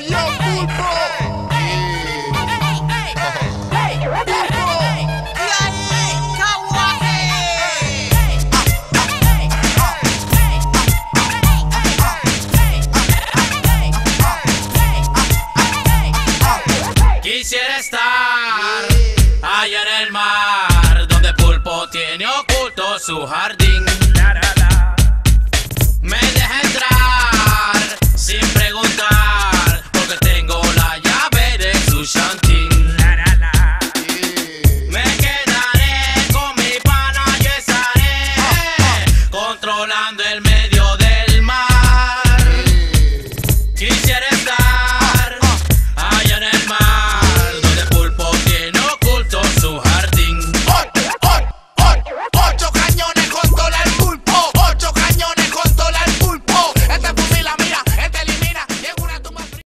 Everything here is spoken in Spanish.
Yo, Pulpo. Quisiera estar allá en el mar, donde Pulpo tiene oculto su jardín. Me deja entrar sin preguntar.